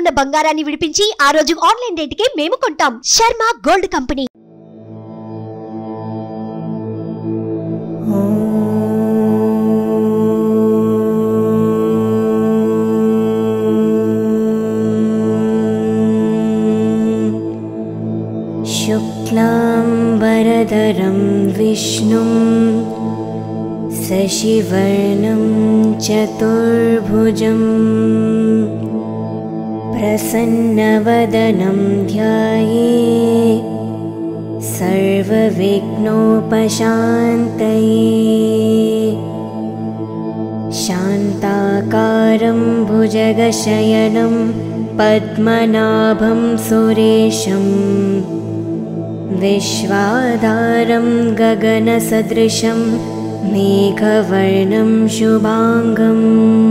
ఉన్న బంగారాన్ని విడిపించి ఆ రోజు ఆన్లైన్ రేటుకే మేము కొంటాం. Sharma gold company. शुक्लांबरधरं विष्णुं शशिवर्णं चतुर्भुजं प्रसन्नवदनं ध्यायेत् सर्वविघ्नोपशान्तये। शान्ताकारं भुजगशयनं पद्मनाभं सुरेशं विश्वाधारं गगनसदृशं मेघवर्णं शुभांगं।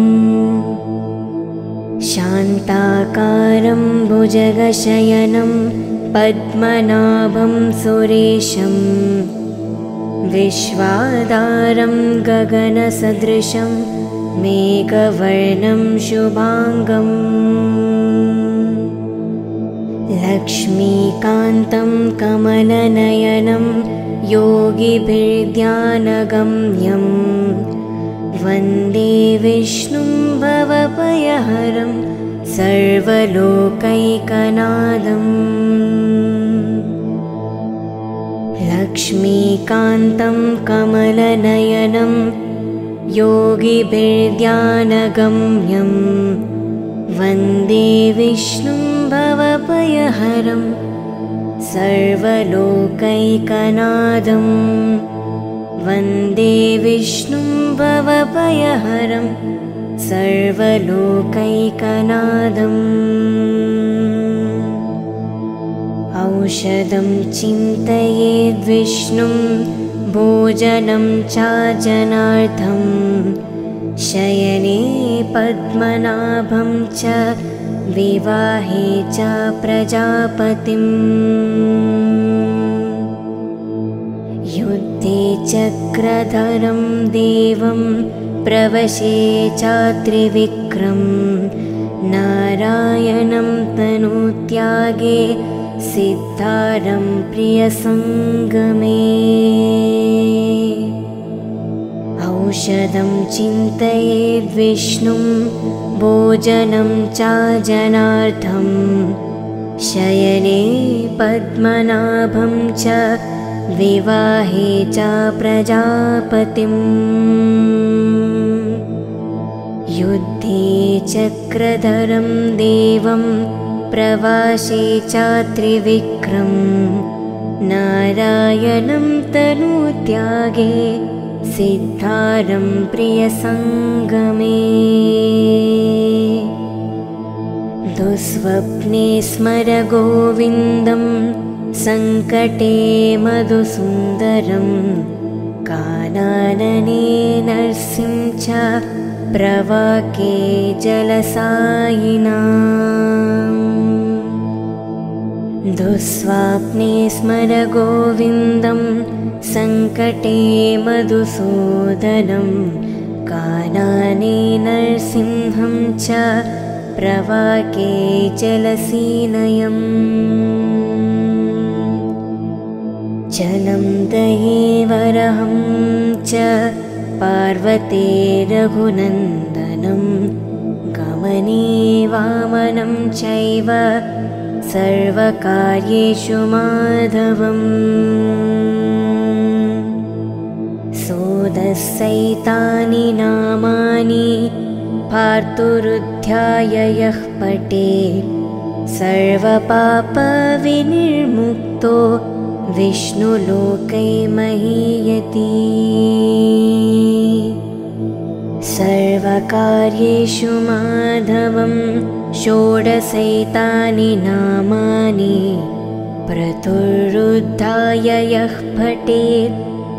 शान्ताकारं भुजगशयनं पद्मनाभं सुरेशं विश्वाधारं गगनसदृशं मेघवर्णं शुभांगम्। लक्ष्मीकान्तं कमलनयनं योगिभिर्ध्यानगम्यं वन्दे विष्णुं भवभयहरं सर्वलोकैकनाथम्। लक्ष्मीकान्तं कमलनयनं योगिभिर्ध्यानगम्यं वन्दे विष्णुं भवभयहरं सर्वलोकैकनाथम्। वन्दे विष्णुं भवभयहरं सर्वलोकैकनाथम्। औषधं चिन्तयेद्विष्णुं भोजनं चाजनार्थं शयने पद्मनाभं च विवाहे च प्रजापतिम्। युद्धे चक्रधरं देवं प्रवशे चात्रिविक्रं नारायणं तनुत्यागे सिद्धारं प्रियसङ्गमे। औषधं चिन्तयेद्विष्णुं भोजनं चाजनार्थं शयने पद्मनाभं च विवाहे च प्रजापतिम्। युद्धे चक्रधरं देवं प्रवासे चात्रिविक्रं नारायणं तनुत्यागे सिद्धारं प्रियसङ्गमे। दुःस्वप्ने स्मर गोविन्दं सङ्कटे मधुसुन्दरं कानने नरसिंह च प्रवाके जलसायिनाम्। दुःस्वप्ने स्मर गोविन्दं सङ्कटे मधुसूदनं कानने नरसिंहं च प्रवाके जलसीनयम्। जलं दये वरहं च पार्वते रघुनन्दनं गमने वामनं चैव सर्वकार्येषु माधवम्। सोदसैतानि नामानि पार्थुरुध्याय यः पठेत् सर्वपापविनिर्मुक्तो विष्णुलोके महीयति। सर्वकार्येषु माधवं षोडशैतानि नामानि प्रतुरुद्धाय यः पठेत्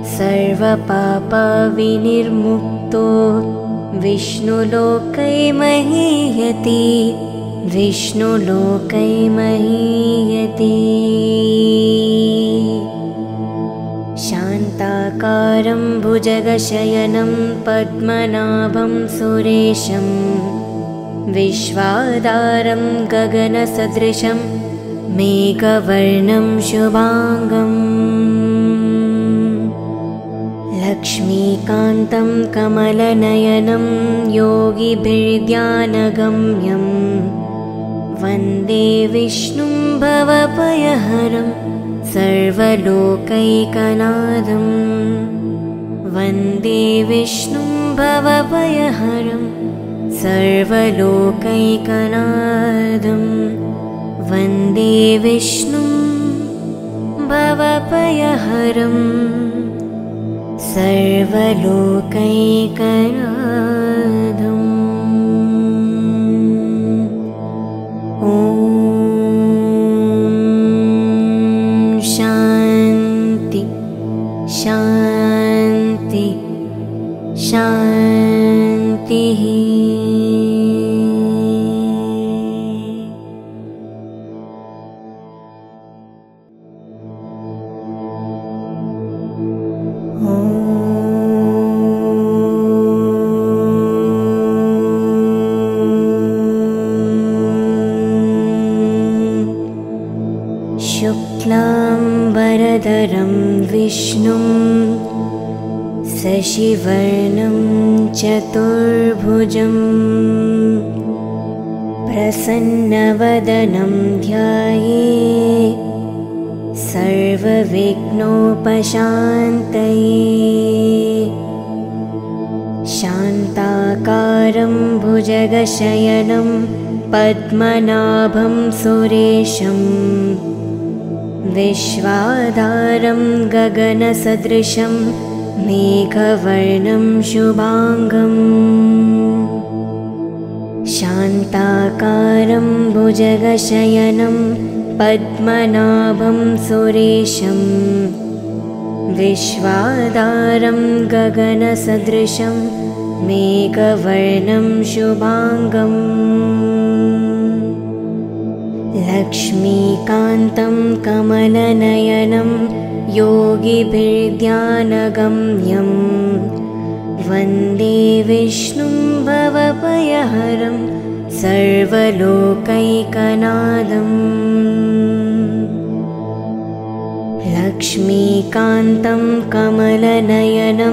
सर्वपापविनिर्मुक्तो विष्णुलोके महीयति। विष्णुलोके महीयति। शान्ताकारं भुजगशयनं पद्मनाभं सुरेशं विश्वाधारं गगनसदृशं मेघवर्णं शुभांगम् लक्ष्मीकान्तं कमलनयनं योगिभिर्ध्यानगम्यं वन्दे विष्णुं भवभयहरं सर्वलोकैकनाथं वन्दे विष्णुं भवभयहरं सर्वलोकैकनाथं वन्दे विष्णुं भवभयहरं सर्वलोकैकनाथम्। ॐ शान्ति शान्ति शान्तिः। शुक्लाम्बरधरं विष्णुं शशिवर्णं चतुर्भुजं प्रसन्नवदनं ध्यायेत् सर्वविघ्नोपशान्तये शान्ताकारं भुजगशयनं पद्मनाभं सुरेशं विश्वाधारं गगनसदृशं मेघवर्णं शुभांगम् शान्ताकारं भुजगशयनं पद्मनाभं सुरेशं विश्वाधारं गगनसदृशं मेघवर्णं शुभांगम् लक्ष्मीकान्तं कमलनयनं योगिभिर्ध्यानगम्यं वन्दे विष्णुं भवभयहरं सर्वलोकैकनाथं लक्ष्मीकान्तं कमलनयनं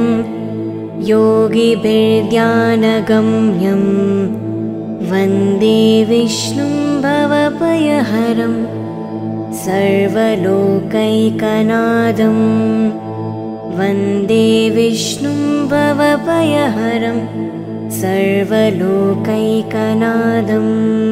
योगिभिर्ध्यानगम्यं वन्दे विष्णुं भवभयहरं सर्वलोकैकनाथं वन्दे विष्णुं भवभयहरं सर्वलोकैकनाथम्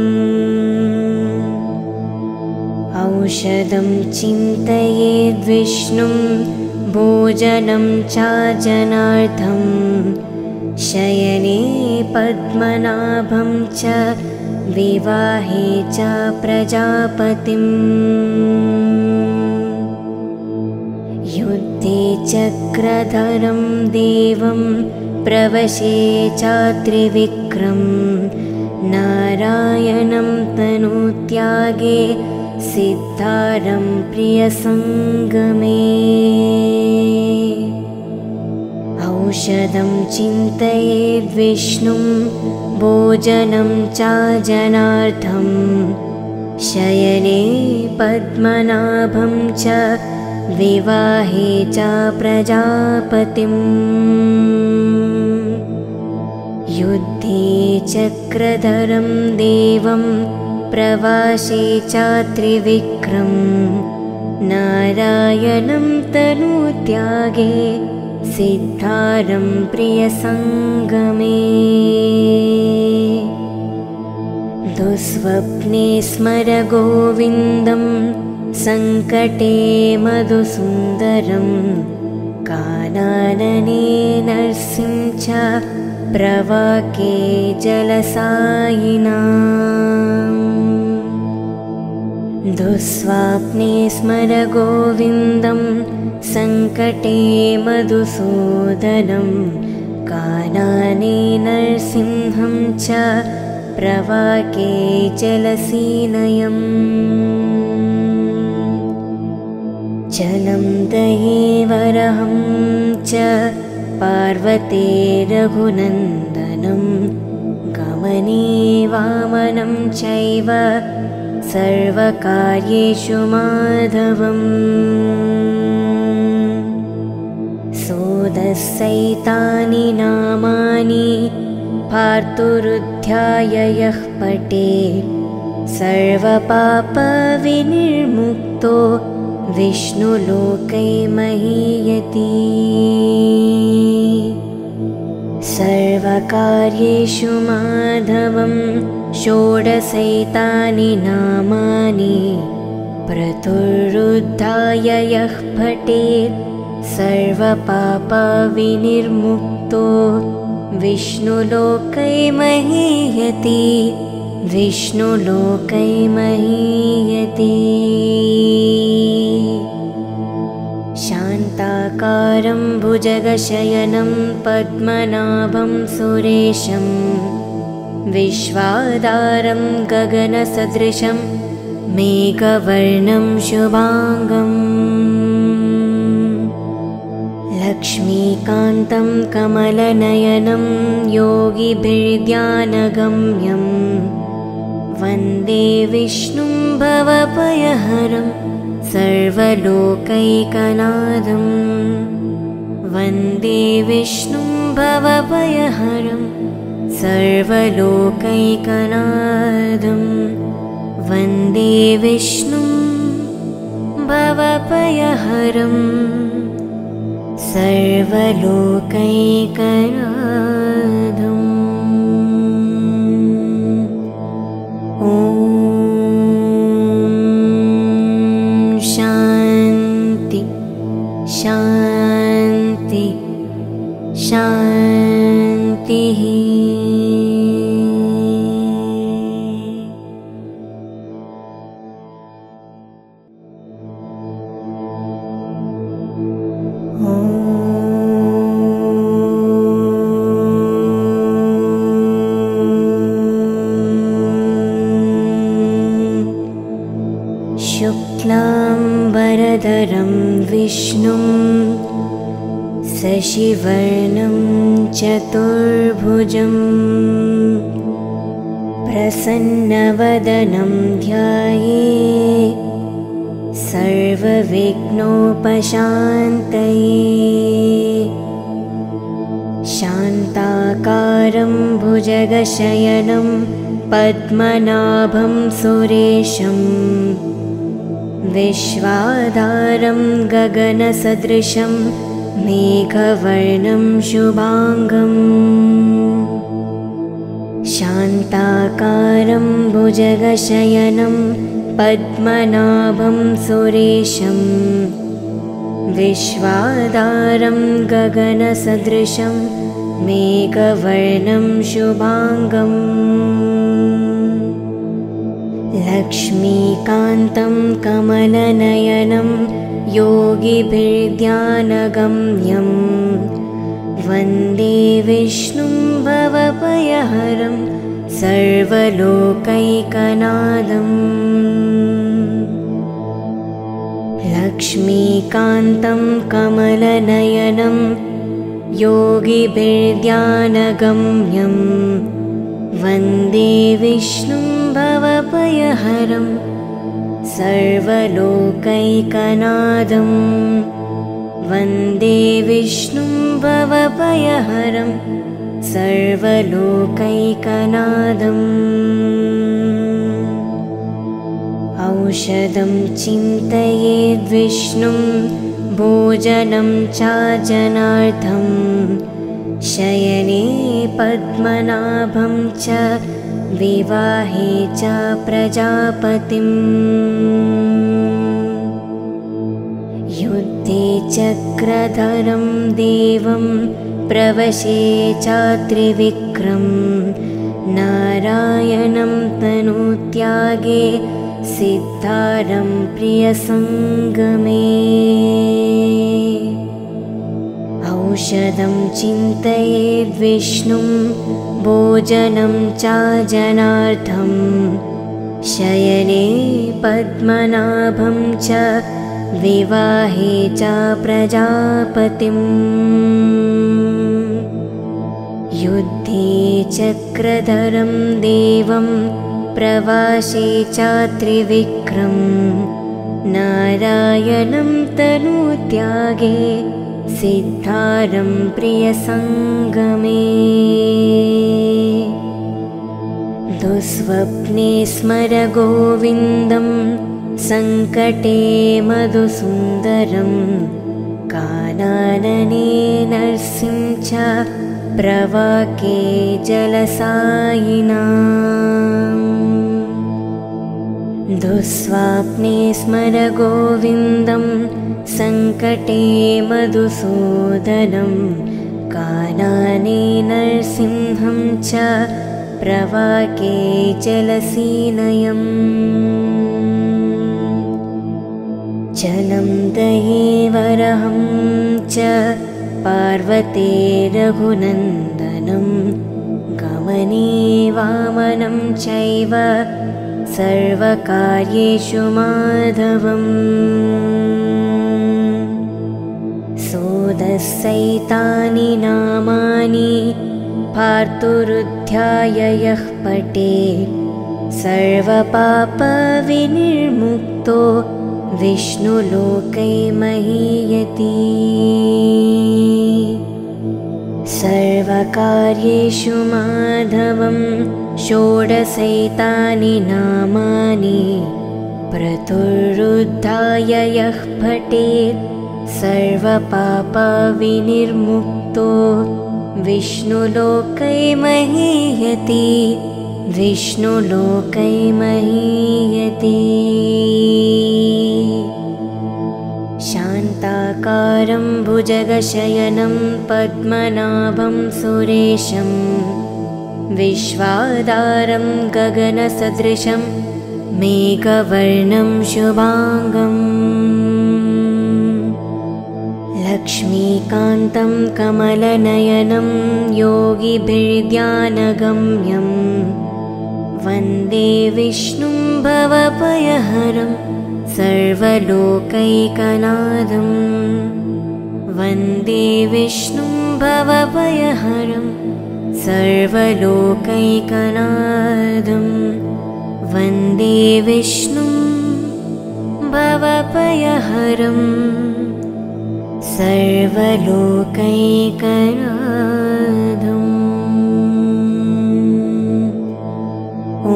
औषधं चिन्तयेद्विष्णुं भोजनं चाजनार्थं शयने पद्मनाभं च विवाहे च प्रजापतिम् युद्धे चक्रधरं देवं प्रवशे चात्रिविक्रं नारायणं तनुत्यागे सिद्धारं प्रियसङ्गमे औषधं चिन्तयेद्विष्णुं भोजनं चाजनार्थं शयने पद्मनाभं च विवाहे च प्रजापतिम् युद्धे चक्रधरं देवं प्रवासे चात्रिविक्रं नारायणं तनुत्यागे सिद्धारं प्रियसङ्गमे दुःस्वप्ने स्मर गोविन्दं सङ्कटे मधुसुन्दरं कानने नरसिंह च प्रवाके जलसायिनाम् दुःस्वप्ने स्मर गोविन्दं सङ्कटे मधुसूदनं कानने नरसिंहं च प्रवाके जलसीनयम् जलं दये वरहं च पार्वते रघुनन्दनं गम वामनं चैव सर्वकार्येषु माधवम् सोदसैतानि नामानि पार्थुरुध्याय यः पठेत् सर्वपापविनिर्मुक्तो विष्णुलोके महीयति सर्वकार्येषु माधवं षोडशैतानि नामानि पार्थुरुध्याय यः पठेत् सर्वपापविनिर्मुक्तो विष्णुलोके महीयति विष्णुलोके महीयति शान्ताकारं भुजगशयनं पद्मनाभं सुरेशं विश्वाधारं गगनसदृशं मेघवर्णं शुभांगम् लक्ष्मीकान्तं कमलनयनं योगिभिर्ध्यानगम्यं वन्दे विष्णुं भवभयहरं सर्वलोकैकनाथं वन्दे विष्णुं भवभयहरं सर्वलोकैकनाथं वन्दे विष्णुं भवभयहरं सर्वलोकैकनाथम् ॐ शान्ति शान्ति शान्तिः शुक्लाम्बरधरं विष्णुं शशिवर्णं चतुर्भुजं प्रसन्नवदनं ध्यायेत् सर्वविघ्नोपशान्तये शान्ताकारं भुजगशयनं पद्मनाभं सुरेशं विश्वाधारं गगनसदृशं मेघवर्णं शुभांगम् शान्ताकारं भुजगशयनं पद्मनाभं सुरेशं विश्वाधारं गगनसदृशं मेघवर्णं शुभांगम् लक्ष्मीकान्तं कमलनयनं योगिभिर्ध्यानगम्यं वन्दे विष्णुं भवभयहरं सर्वलोकैकनाथं लक्ष्मीकान्तं कमलनयनं योगिभिर्ध्यानगम्यं वन्दे विष्णुं भवभयहरं सर्वलोकैकनाथं वन्दे विष्णुं भवभयहरं सर्वलोकैकनाथम् औषधं चिन्तयेद् विष्णुं भोजनं च जनार्थं शयने पद्मनाभं च विवाहे च प्रजापतिम् युद्धे चक्रधरं देवं प्रवशे च त्रिविक्रं नारायणं तनुत्यागे सिद्धारं प्रियसङ्गमे औषधं चिन्तयेद् विष्णुं भोजनं च जनार्थं शयने पद्मनाभं च विवाहे च प्रजापतिम् युद्धे चक्रधरं देवं प्रवासे चात्रिविक्रं नारायणं तनुत्यागे सिद्धारं प्रियसङ्गमे दुःस्वप्ने स्मर गोविन्दं सङ्कटे मधुसुन्दरं कानने नरसिंह च प्रवाके जलसायिनाम् दुःस्वप्ने स्मर गोविन्दं सङ्कटे मधुसूदनं कानने नरसिंहं च प्रवाके जलसीनयम् जलं दये वरहं च पार्वते रघुनन्दनं गमने वामनं चैव सर्वकार्येषु माधवम् सोदसैतानि नामानि पार्थुरुध्याय यः पठेत् सर्वपापविनिर्मुक्तो विष्णुलोके महीयति सर्वकार्येषु माधवं षोडशैतानि नामानि पार्थुरुध्याय यः पठेत् सर्वपापविनिर्मुक्तो विष्णुलोके महीयति विष्णुलोके महीयति शान्ताकारं भुजगशयनं पद्मनाभं सुरेशं विश्वाधारं गगनसदृशं मेघवर्णं शुभाङ्गम् लक्ष्मीकान्तं कमलनयनं योगिभिर्ध्यानगम्यं वन्दे विष्णुं भवभयहरं सर्वलोकैकनाथं वन्दे विष्णुं भवभयहरं सर्वलोकैकनाथं वन्दे विष्णुं भवभयहरं सर्वलोकैकनाथम् ॐ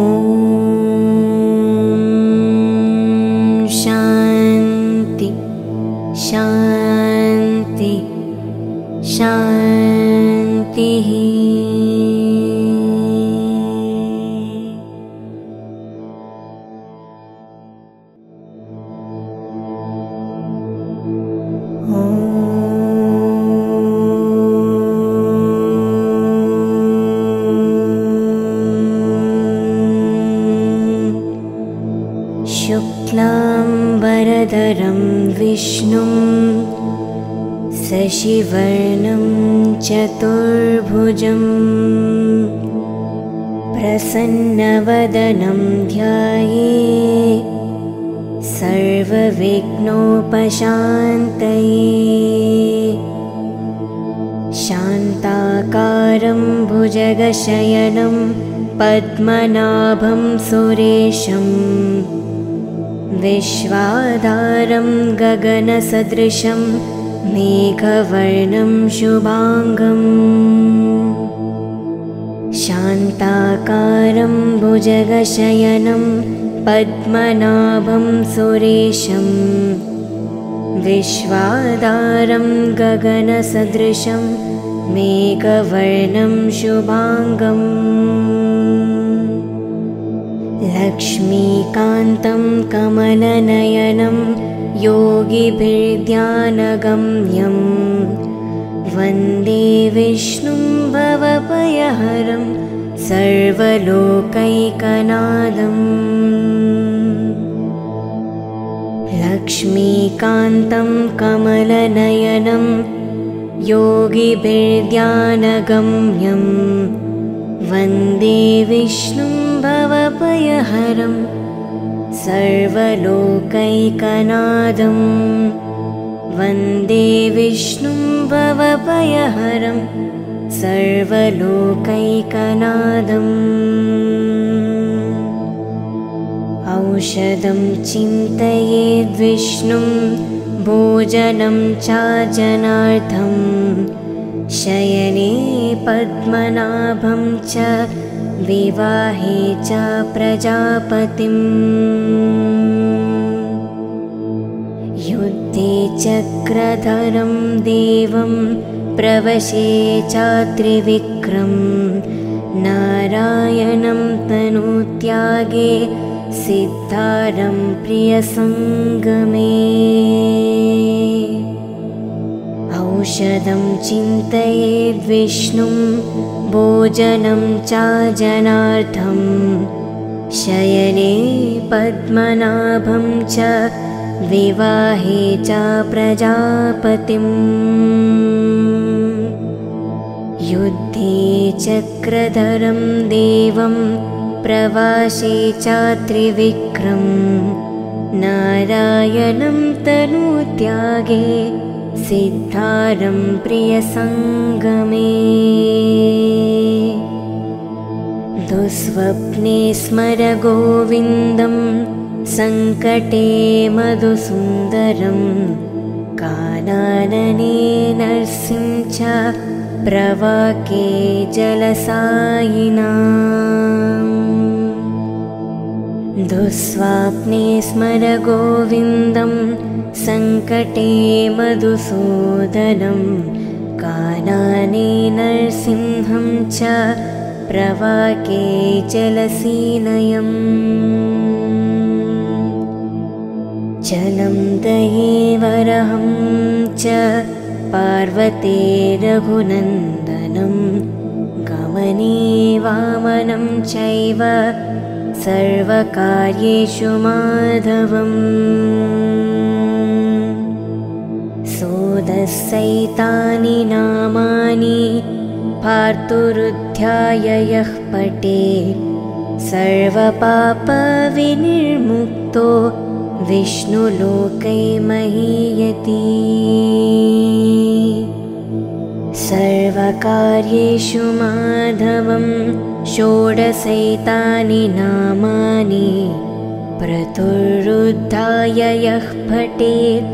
शान्ति शान्ति शान्तिः शुक्लाम्बरधरं विष्णुं शशिवर्णं चतुर्भुजं प्रसन्नवदनं ध्यायेत् सर्वविघ्नोपशान्तये शान्ताकारं भुजगशयनं पद्मनाभं सुरेशं विश्वाधारं गगनसदृशं मेघवर्णं शुभाङ्गम् शान्ताकारं भुजगशयनं पद्मनाभं सुरेशं विश्वाधारं गगनसदृशं मेघवर्णं शुभाङ्गम् लक्ष्मीकान्तं कमलनयनं योगिभिर्ध्यानगम्यं वन्दे विष्णुं भवभयहरं सर्वलोकैकनाथम् लक्ष्मीकान्तं कमलनयनं योगिभिर्ध्यानगम्यं वन्दे विष्णुं भवभयहरं सर्वलोकैकनाथम् वन्दे विष्णुं भवभयहरं सर्वलोकैकनादम् औषधं चिन्तयेद्विष्णुं भोजनं चाजनार्थं शयने पद्मनाभं च विवाहे च प्रजापतिम् युद्धे चक्रधरं देवं प्रवशे चात्रिविक्रं नारायणं तनुत्यागे सिद्धारं प्रियसङ्गमे औषधं चिन्तयेद्विष्णुं भोजनं चाजनार्थं शयने पद्मनाभं च विवाहे च प्रजापतिम् युद्धे चक्रधरं देवं प्रवासे चात्रिविक्रं नारायणं तनुत्यागे सिद्धारं प्रियसङ्गमे दुःस्वप्ने स्मर गोविन्दं सङ्कटे मधुसुन्दरं कानने नरसिंह च प्रवाके जलसायिनाम् दुःस्वप्ने स्मर गोविन्दं सङ्कटे मधुसूदनं कानने नरसिंहं च प्रवाके जलसीनयम् जलं दये वरहं च पार्वते रघुनन्दनं गमने वामनं चैव सर्वकार्येषु माधवम् सोदसैतानि नामानि पार्थुरुध्याय यः पठे सर्वपापविनिर्मुक्तो विष्णुलोकै महीयति सर्वकार्येषु माधवं षोडशैतानि नामानि प्रतुरुद्धाय यः पठेत्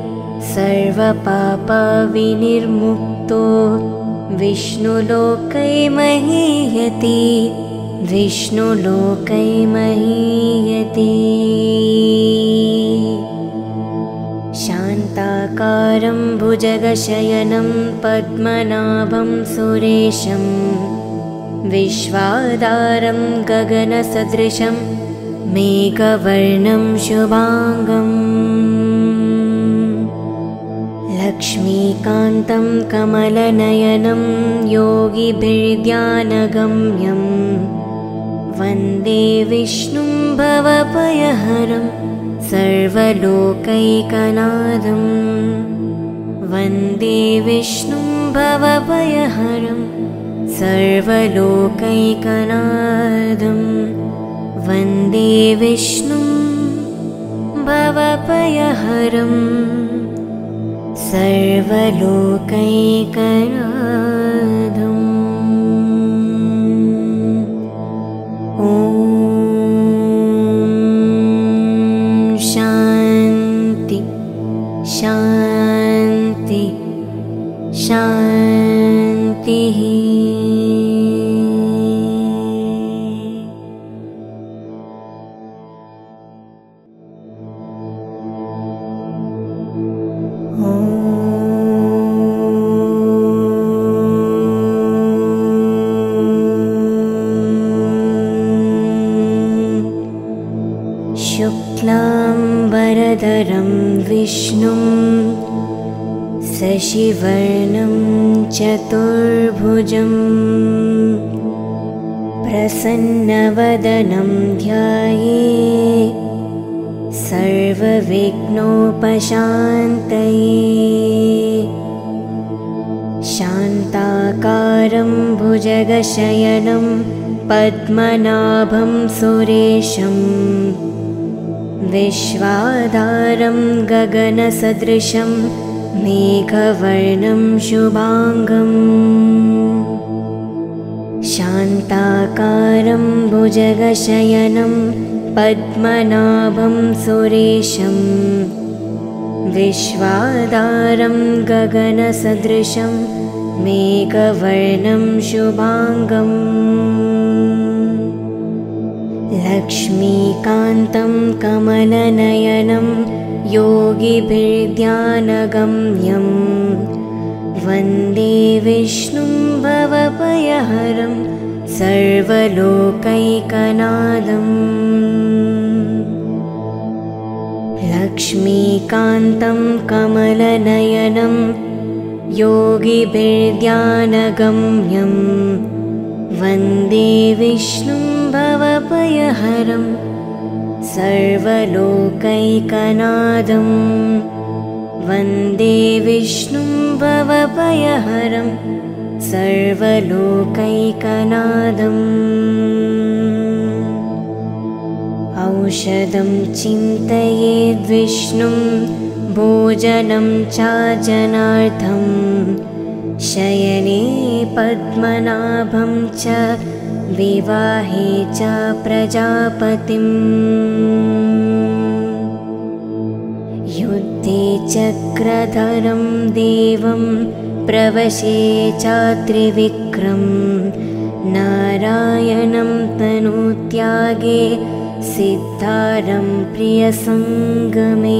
सर्वपापविनिर्मुक्तो विष्णुलोकै महीयति विष्णुलोकै महीयति शान्ताकारं भुजगशयनं पद्मनाभं सुरेशं विश्वाधारं गगनसदृशं मेघवर्णं शुभाङ्गम् लक्ष्मीकान्तं कमलनयनं योगिभिर्ध्यानगम्यं वन्दे विष्णुं भवभयहरं सर्वलोकैकनाथं वन्दे विष्णुं भवभयहरं सर्वलोकैकनाथं वन्दे विष्णुं भवभयहरं सर्वलोकैकनाथम् ॐ शान्ति शान्ति शान्तिः शुक्लाम्बरधरं विष्णुं शशिवर्णं चतुर्भुजं प्रसन्नवदनं ध्यायेत् सर्वविघ्नोपशान्तये शान्ताकारं भुजगशयनं पद्मनाभं सुरेशं विश्वाधारं गगनसदृशं मेघवर्णं शुभाङ्गम् शान्ताकारं भुजगशयनं पद्मनाभं सुरेशं विश्वाधारं गगनसदृशं मेघवर्णं शुभाङ्गम् लक्ष्मीकान्तं कमलनयनं योगिभिर्ध्यानगम्यं वन्दे विष्णुं भवभयहरं सर्वलोकैकनाथम् लक्ष्मीकान्तं कमलनयनं योगिभिर्ध्यानगम्यं वन्दे विष्णुं भवभयहरं सर्वलोकैकनाथं वन्दे विष्णुं भवभयहरं सर्वलोकैकनाथम् औषधं चिन्तयेद्विष्णुं भोजनं च जनार्थं शयने पद्मनाभं च विवाहे च प्रजापतिम् युद्धे चक्रधरं देवं प्रवशे च त्रिविक्रं नारायणं तनुत्यागे सिद्धारं प्रियसङ्गमे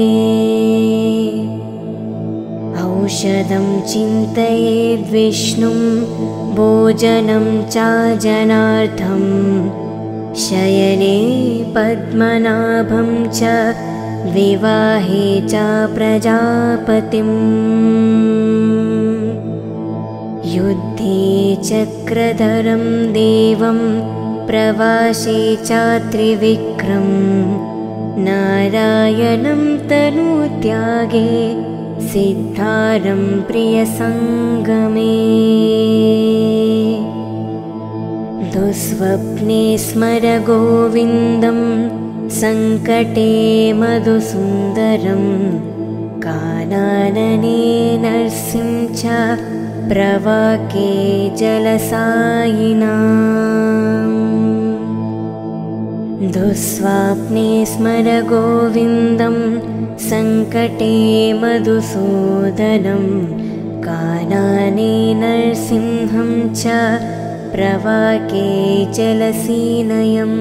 औषधं चिन्तयेद्विष्णुं भोजनं च जनार्थं शयने पद्मनाभं च विवाहे च प्रजापतिम् युद्धे चक्रधरं देवं प्रवासे च त्रिविक्रं नारायणं तनुत्यागे सिद्धारं प्रियसङ्गमे दुःस्वप्ने स्मर गोविन्दं सङ्कटे मधुसुन्दरं कानने नरसिंह च प्रवाके जलसायिनाम् दुःस्वप्ने स्मर गोविन्दं सङ्कटे मधुसूदनं कानने नरसिंहं च प्रवाके जलसीनयम्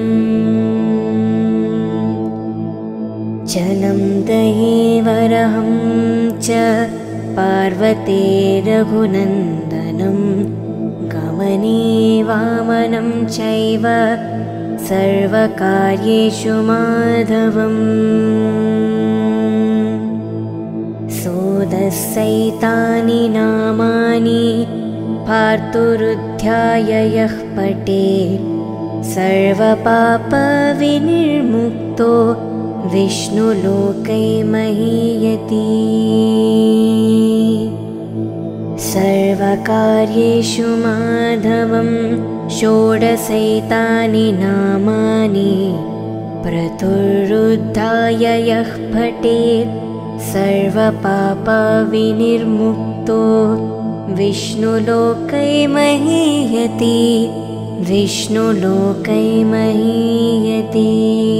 जलं दये वरहं च पार्वते रघुनन्दनं गमने वामनं चैव सर्वकार्येषु माधवम् सोदसैतानि नामानि पार्थुरुध्याय यः पठेत् सर्वपापविनिर्मुक्तो विष्णुलोकै महीयति सर्वकार्येषु माधवं षोडशैतानि नामानि प्रतुरुद्धाय यः पठेत् सर्वपापविनिर्मुक्तो विष्णुलोकै महीयति विष्णुलोकै महीयति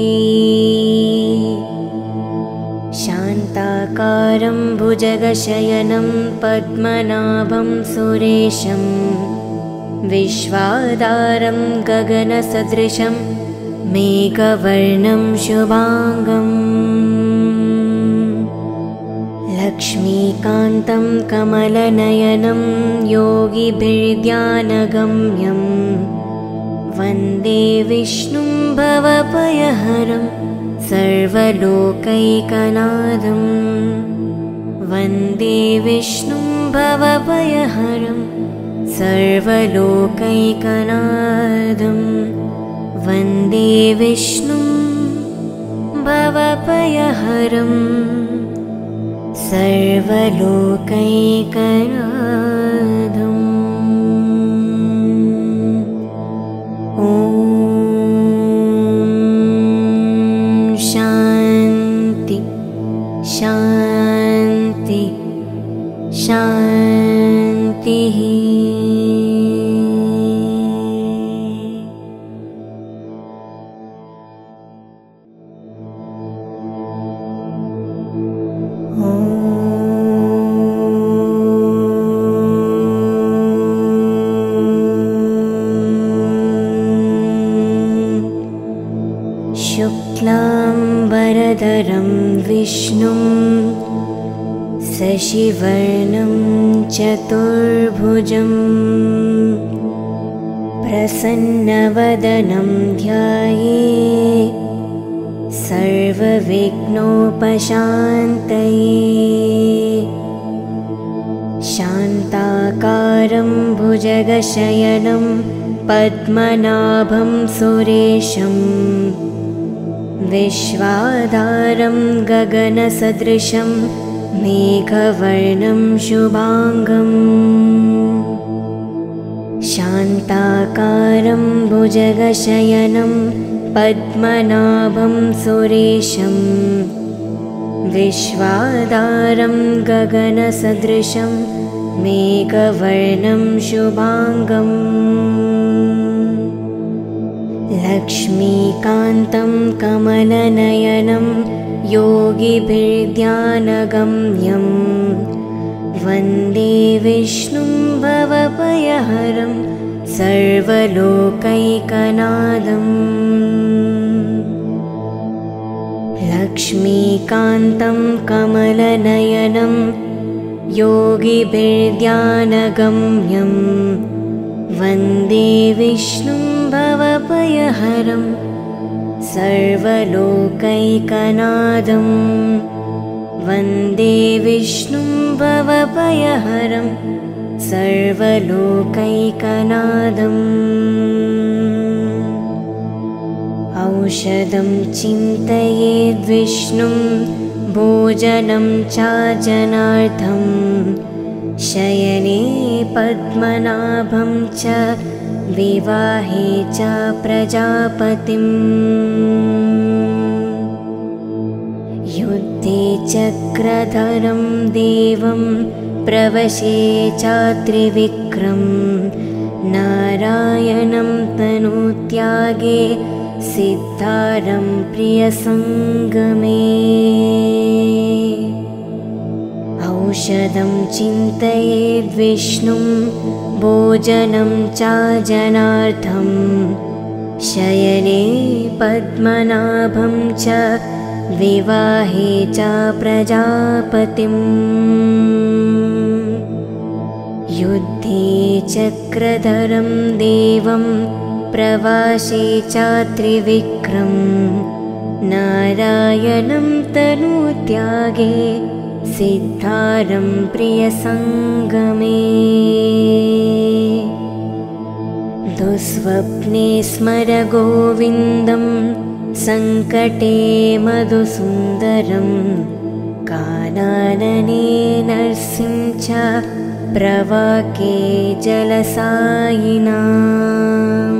शान्ताकारं भुजगशयनं पद्मनाभं सुरेशं विश्वाधारं गगनसदृशं मेघवर्णं शुभाङ्गम् लक्ष्मीकान्तं कमलनयनं योगिभिर्ध्यानगम्यं वन्दे विष्णुं भवभयहरं सर्वलोकैकनाथं वन्दे विष्णुं भवभयहरं सर्वलोकैकनाथं वन्दे विष्णुं भवभयहरं सर्वलोकैकनाथम् ॐ शान्ति शान्ति शान्तिः। शुक्लाम्बरधरं विष्णुं शशिवर्णं चतुर्भुजं प्रसन्नवदनं ध्यायेत् सर्वविघ्नोपशान्तये। शान्ताकारं भुजगशयनं पद्मनाभं सुरेशं विश्वाधारं गगनसदृशं मेघवर्णं शुभाङ्गम्। शान्ताकारं भुजगशयनं पद्मनाभं सुरेशं विश्वाधारं गगनसदृशं मेघवर्णं शुभाङ्गम्। लक्ष्मीकान्तं कमलनयनं योगिभिर्ध्यानगम्यं वन्दे विष्णुं भवभयहरं सर्वलोकैकनाथम्। लक्ष्मीकान्तं कमलनयनं योगिभिर्ध्यानगम्यं वन्दे विष्णुं भवभयहरं सर्वलोकैकनाथम्। वन्दे विष्णुं भवभयहरं सर्वलोकैकनाथम्। औषधं चिन्तयेद्विष्णुं भोजनं चाजनार्थं शयने पद्मनाभं च विवाहे च प्रजापतिम्। युद्धे चक्रधरं देवं प्रवशे चात्रिविक्रं नारायणं तनुत्यागे सिद्धारं प्रियसङ्गमे। औषधं चिन्तयेद्विष्णुं भोजनं चाजनार्थं शयने पद्मनाभं च विवाहे च प्रजापतिम्। युद्धे चक्रधरं देवं प्रवासे चात्रिविक्रं नारायणं तनुत्यागे सिद्धारं प्रियसङ्गमे। दुःस्वप्ने स्मर गोविन्दं सङ्कटे मधुसुन्दरं कानने नरसिंह च प्रवाके जलसायिनाम्।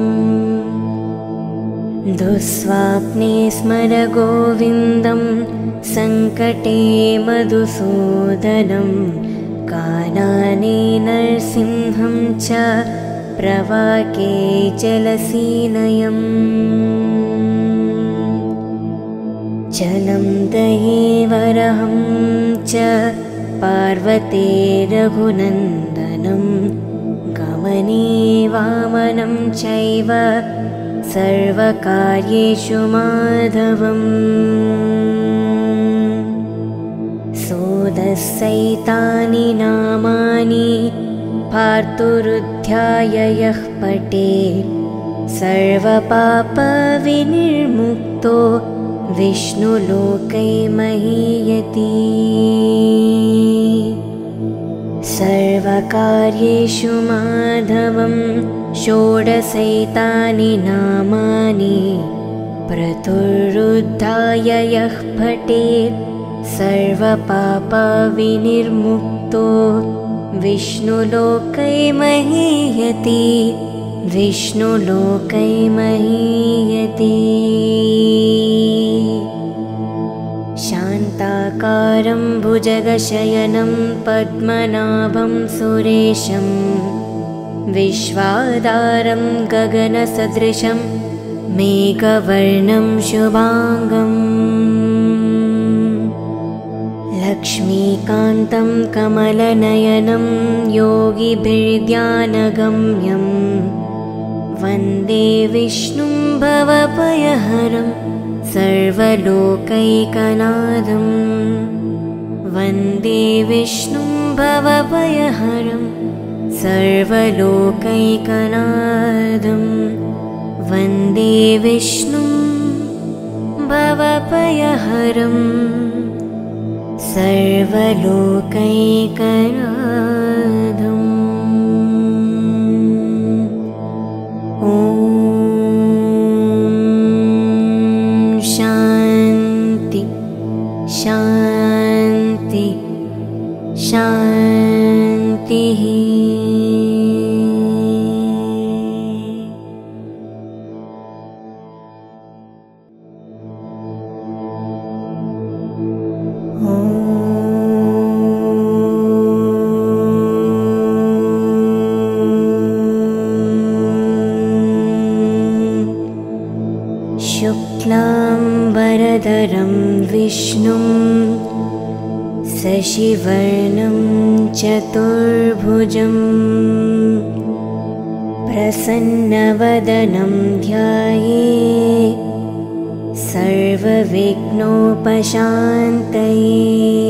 दुःस्वप्ने स्मर गोविन्दं सङ्कटे मधुसूदनं कानने नरसिंहं च प्रवाके जलसीनयम्। जलं दये वरहं च पार्वते रघुनन्दनं गमने वामनं चैव सर्वकार्येषु माधवम्। षोडशैतानि नामानि पार्थुरुध्याय यः पठेत् सर्वपापविनिर्मुक्तो विष्णुलोके महीयति। सर्वकार्येषु माधवं षोडशैतानि नामानि पार्थुरुध्याय यः पठेत् सर्वपापविनिर्मुक्तो विष्णुलोके महीयति। विष्णुलोके महीयति। शान्ताकारं भुजगशयनं पद्मनाभं सुरेशं विश्वाधारं गगनसदृशं मेघवर्णं शुभाङ्गम्। लक्ष्मीकान्तं कमलनयनं योगिभिर्ध्यानगम्यं वन्दे विष्णुं भवभयहरं सर्वलोकैकनाथं वन्दे विष्णुं भवभयहरं सर्वलोकैकनाथं वन्दे विष्णुं भवभयहरं सर्वलोकैकनाथम्। ॐ शान्ति शान्ति शान्तिः। शुक्लाम्बरधरं विष्णुं शशिवर्णं चतुर्भुजं प्रसन्नवदनं ध्यायेत् सर्वविघ्नोपशान्तये।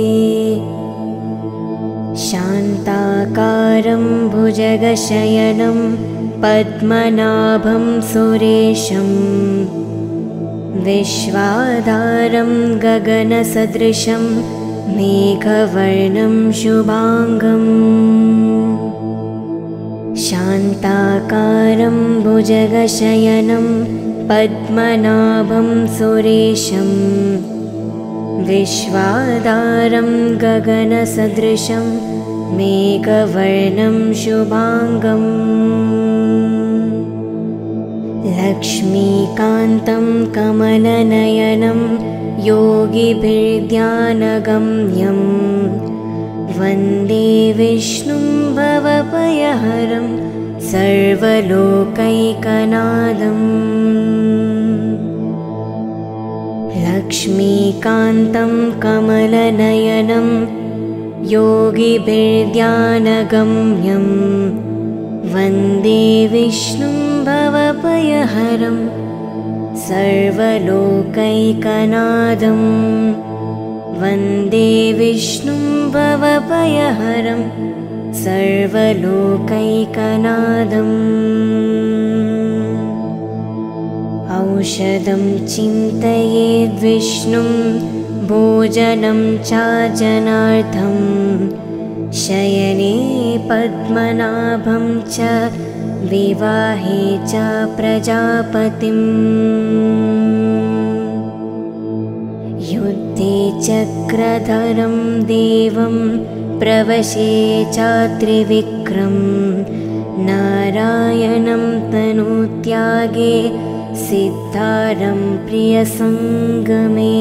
शान्ताकारं भुजगशयनं पद्मनाभं सुरेशं विश्वाधारं गगनसदृशं मेघवर्णं शुभाङ्गं। शान्ताकारं भुजगशयनं पद्मनाभं सुरेशं विश्वाधारं गगनसदृशं मेघवर्णं शुभाङ्गम्। लक्ष्मीकान्तं कमलनयनं योगिभिर्ध्यानगम्यं वन्दे विष्णुं भवभयहरं सर्वलोकैकनाथम्। लक्ष्मीकान्तं कमलनयनं योगिभिर्ध्यानगम्यं वन्दे विष्णुं भवभयहरं सर्वलोकैकनाथं। वन्दे विष्णुं भवभयहरं सर्वलोकैकनाथम्। औषधं चिन्तयेद्विष्णुं भोजनं चाजनार्थं शयने पद्मनाभं च विवाहे च प्रजापतिम्। युद्धे चक्रधरं देवं प्रवशे चात्रिविक्रं नारायणं तनुत्यागे सिद्धारं प्रियसङ्गमे।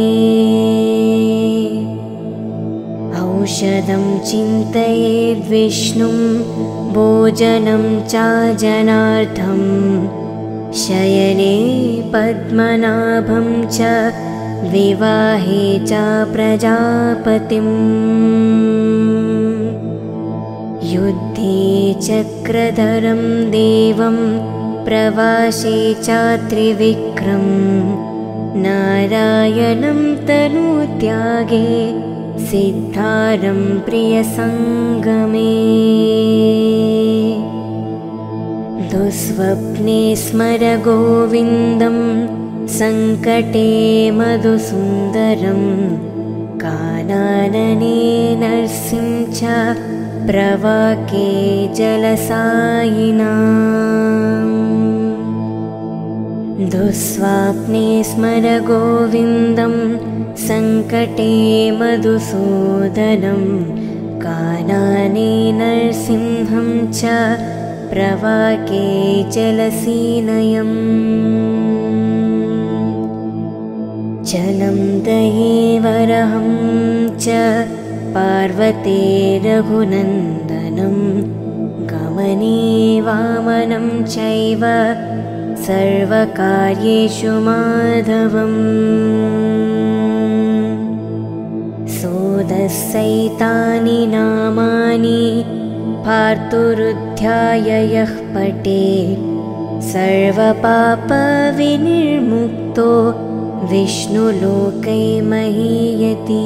औषधं चिन्तयेद्विष्णुं भोजनं चाजनार्थं शयने पद्मनाभं च विवाहे च प्रजापतिम्। युद्धे चक्रधरं देवं प्रवासे चात्रिविक्रं नारायणं तनुत्यागे सिद्धारं प्रियसङ्गमे। दुःस्वप्ने स्मर गोविन्दं सङ्कटे मधुसुन्दरं कानने नरसिंह च प्रवाके जलसायिनाम्। दुःस्वप्ने स्मर गोविन्दं सङ्कटे मधुसूदनं कानने नरसिंहं च प्रवाके जलसीनयम्। जलं दये वरहं च पार्वते रघुनन्दनं गमने वामनं चैव सर्वकार्येषु माधवम्। सोदसैतानि नामानि पार्थुरुध्याय यः पठेत् सर्वपापविनिर्मुक्तो विष्णुलोकै महीयति।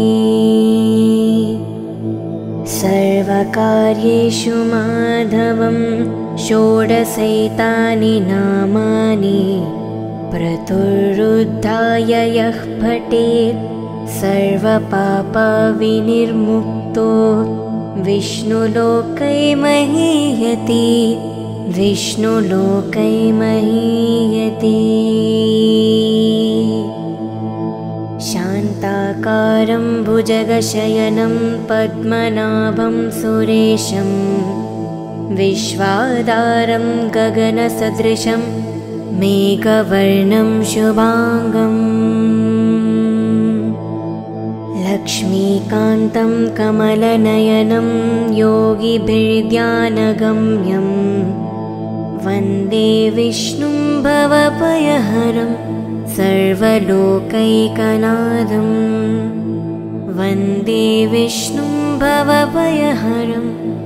सर्वकार्येषु माधवं षोडशैतानि नामानि प्रतुरुद्धाय यः पठेत् सर्वपापविनिर्मुक्तो विष्णुलोकै महीयति। विष्णुलोकै महीयति। शान्ताकारं भुजगशयनं पद्मनाभं सुरेशं विश्वाधारं गगनसदृशं मेघवर्णं शुभाङ्गम् लक्ष्मीकान्तं कमलनयनं योगिभिर्ध्यानगम्यं वन्दे विष्णुं भवभयहरं सर्वलोकैकनाथं। वन्दे विष्णुं भवभयहरं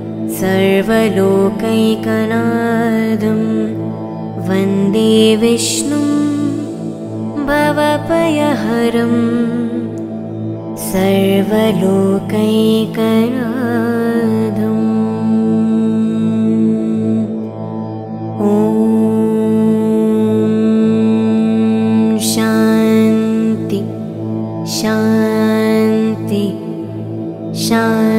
सर्वलोकैकनाथं। वन्दे विष्णुं भवभयहरं सर्वलोकैकनाथम्। ॐ शान्ति शान्ति शान्ति।